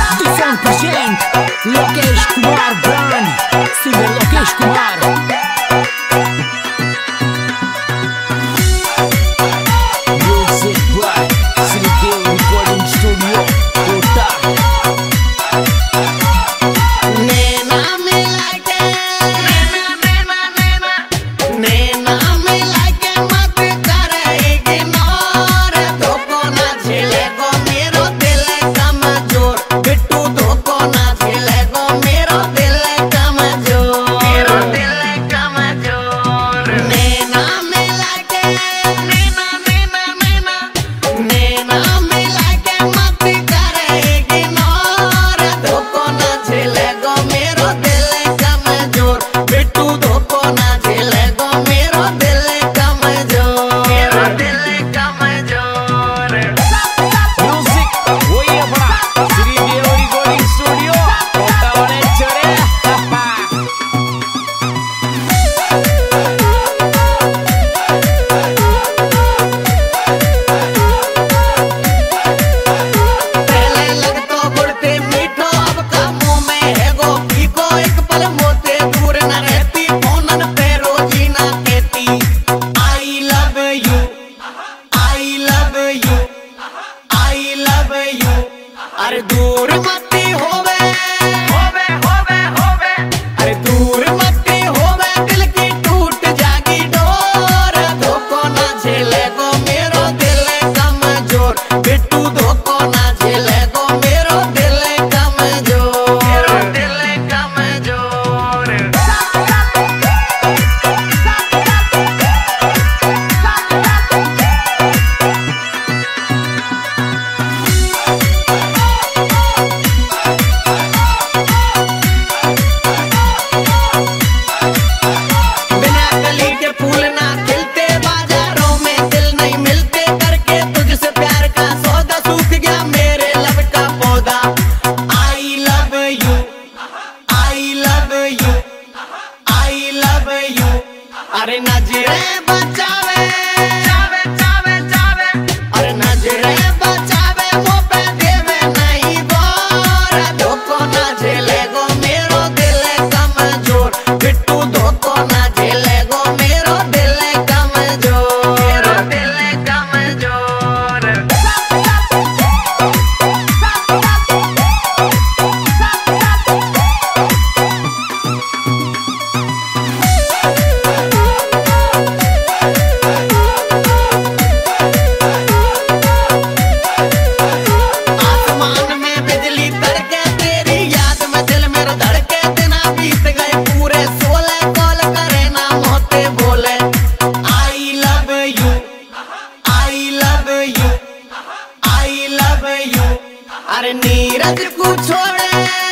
100% Lokesh Kumar brand singer Lokesh Kumar. Music by Sri Dev Recording Studio Kota. नैना मिला के नैना मिला के मत कर इग्नोर धोखो ना झेलेगो मेरो दिल कमजोर बिट्टू धोखो ना झेलेगो मेरो दिल कमजोर नैना मिला के नैना मिला के मत कर इग्नोर धोखो ना झेलेगो मेरो दिल कमजोर बिट्टू धोखो ना झेलेगो मेरो दिल कमजोर Music way अपना Sri Dev Recording Studio Kota वाले चोरे. पहले लगतो गुड़ते मीठो अब का मुंह में है गो फीको एक पल मोते दूर न रहती फोनन पे रोजी ना कहती I love you I love you I love you अरे दूर मती होवे अरे दूर मती होवे दिल की टूट जागी डोर धोखो ना झेलेगो मेरो दिल कमजोर बिट्टू धोखो ना झेलेगो मेरो दिल कमजोर बिना कली के फूल ना खिलते बाजारों में दिल नहीं मिलते करके तुझसे प्यार का सौदा सूख गया मेरे लब का पौधा I love you I love you I love you अरे नजरे बचावे अरे नजरे बचावे मुँह पे देवे नहीं बोर धोखो ना झेलेगो मेरो दिल कमजोर बिट्टू धोखो ना झेलेगो मेरो दिल कमजोर आसमान में बिजली तड़के तेरी याद में दिल मेरा धड़के दिना बीत गए पूरे 16 कॉल करे ना मोते बोले I love you I love you I love you अरे नीरज को छोड़े